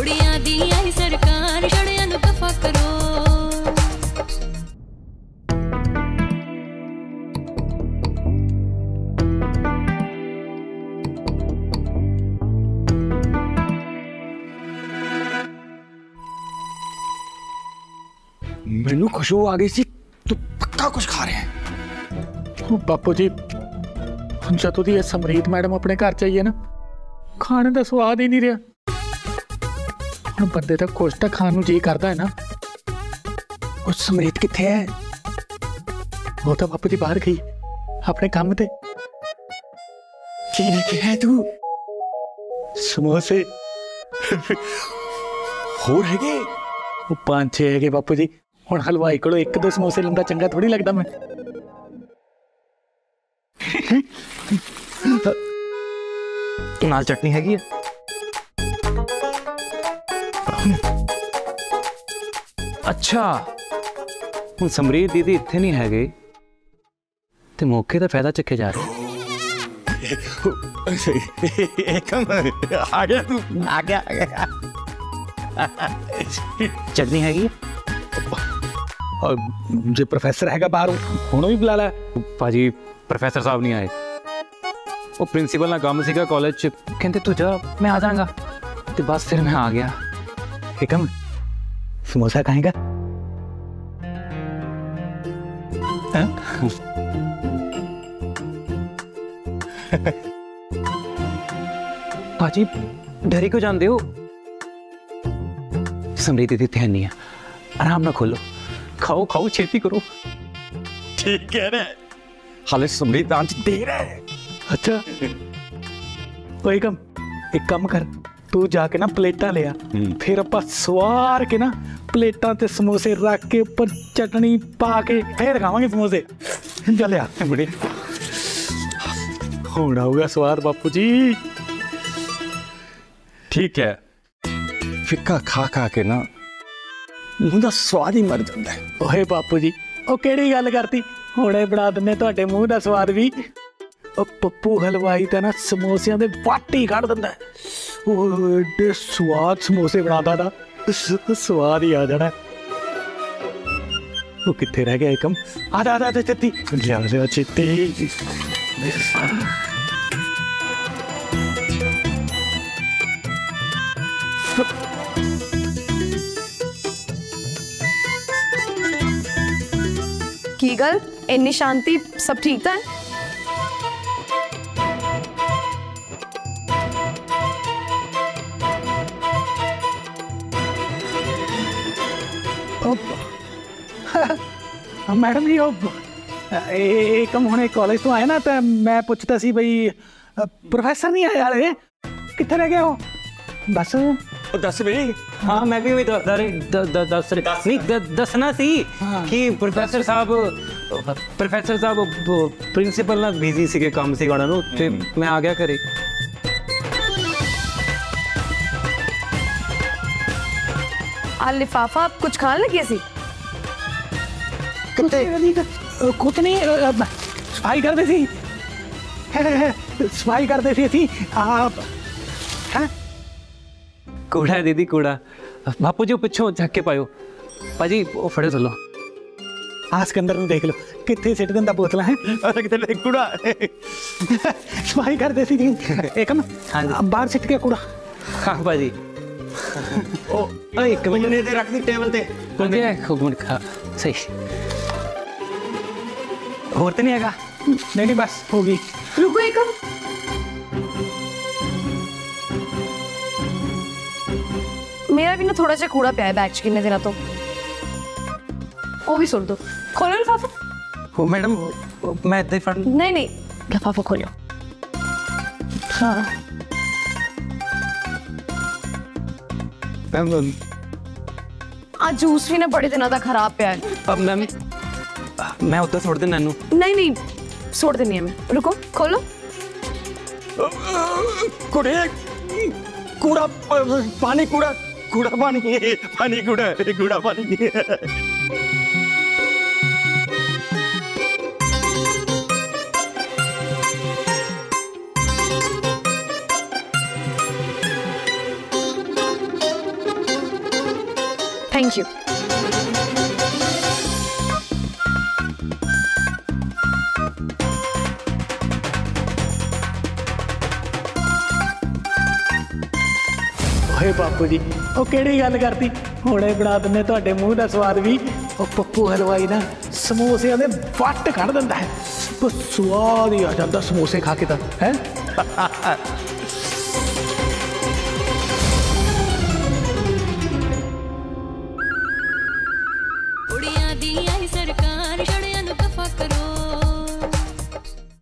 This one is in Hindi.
कुड़ियां दी आई सरकार छड़ियां नू दफा करो। मैनू खुशबू आ गई सी, तू पक्का कुछ खा रहे हैं। बापू जी जदों दी समरीत मैडम अपने घर चाहिए ना, खाने का स्वाद ही नहीं रहा। हम बंदे का कुछ तो खाने जी करता है ना। और समरीत किथे है? वो तो बापू जी बाहर गई अपने काम ते। की लेके है तू? समोसे हो रह गए? वो 5-6 है बापू जी। हुण हलवाई को 1-2 समोसे लेंदा चंगा थोड़ी लगता मैं। नाल चटनी हैगी है? अच्छा हुण समरीत दीदी इत्थे नहीं है ते मौके का फायदा चुके जा रहे। आ गया तू, आ गया। चटनी हैगी और जो प्रोफेसर हैगा बाहर हुण भी बुला ला। भाजी प्रोफेसर साहब नहीं आए, वो प्रिंसीपल ना काम सीगा कॉलेज च, कहते तू जा मैं आ जाऊंगा, तो बस फिर मैं आ गया। एकम समोसा खाएगा? भाजी डरी क्यों जाते हो? समरीत दीदी ध्यान नहीं है, आराम ना खोलो, खाओ खाओ छेती करो। ठीक है ना, हाले समरीत आंच देर है। अच्छा तो एकम एक काम कर, तू जाके ना प्लेटा ले आ, फिर आप सवार के ना प्लेटा ते समोसे रख के ऊपर चटनी पा के फिर खावांगे समोसे। चल आ बड़ी होना होगा स्वाद बापू जी। ठीक है, फिक्का खा खा के ना मुंह दा स्वाद ही मर जाता है। ओए बापू जी ओ केड़ी गल करती, हुणे बना दिन्ने तुहाडे मूंह दा स्वाद भी। ओ पप्पू हलवाई ता ना समोसियां दे वाटी कढ दिंदा है। ओ एडे स्वाद समोसे बनादा ना, स्वाद ही आ जाना। वो कित्थे रह गया एकम? आजा आजा छेती लिया छेती। की गल इन्नी शांति, सब ठीक था? मैडम जी एकम हुणे कॉलेज तो आए ना, तो मैं पूछता सी भाई प्रोफेसर नहीं आए हाले, कित्थे रह गए हो? बस दस बजे। हाँ मैं भी वही दसना सी कि प्रोफेसर साहब प्रिंसिपल ना बिजी सी काम सी गाना ते मैं आ गया करे। आ लिफाफा कुछ खान लगी सी? कुछ नहीं, सफाई करते सी, सफाई करते सी आप। कूड़ा है दीदी कूड़ा, बापू जी पिछों झक के पायो। भाजी वो फड़े चलो, आस के अंदर देख लो कितने सिट दिंदा बोतल है। कूड़ा सफाई करते सी एकम। हाँ जी बाहर सिट के कूड़ा। हाँ भाजी ओ एक मिनट रख दी टेबल ते। हो गया खूब मिनट खा सही। और तो नहीं आएगा? नहीं बस होगी। रुको एकम, मेरा भी ना थोड़ा सा कूड़ा पिया है बैच कितने दिन तो, वो भी सुन दो। खोलो लिफाफा। हो मैडम मैं इतना ही फड़। नहीं नहीं लिफाफा खोलो। हाँ आज जूस भी ना बड़े दिनों का खराब पिया है। अब मैम मैं उतना छोड़ देना नू। नहीं नहीं छोड़ देनी है मैं, रुको खोलो। कूड़े कूड़ा पानी, कूड़ा कूड़ा पानी, पानी कूड़ा कूड़ा पानी। Thank you. ਓਏ ਬਾਪੂ ਜੀ ਉਹ ਕਿਹੜੀ ਗੱਲ ਕਰਤੀ, ਹੁਣੇ ਬਣਾ ਦਿੰਦੇ ਤੁਹਾਡੇ ਮੂੰਹ ਦਾ ਸਵਾਦ ਵੀ। ਉਹ ਪੱਪੂ ਹਲਵਾਈ ਨਾ ਸਮੋਸਿਆਂ ਦੇ ਵੱਟ ਕੱਢ ਦਿੰਦਾ ਹੈ, ਬਸ ਸਵਾਦ ਹੀ ਆ ਜਾਂਦਾ ਸਮੋਸੇ ਖਾ ਕੇ ਤਾਂ ਹੈ।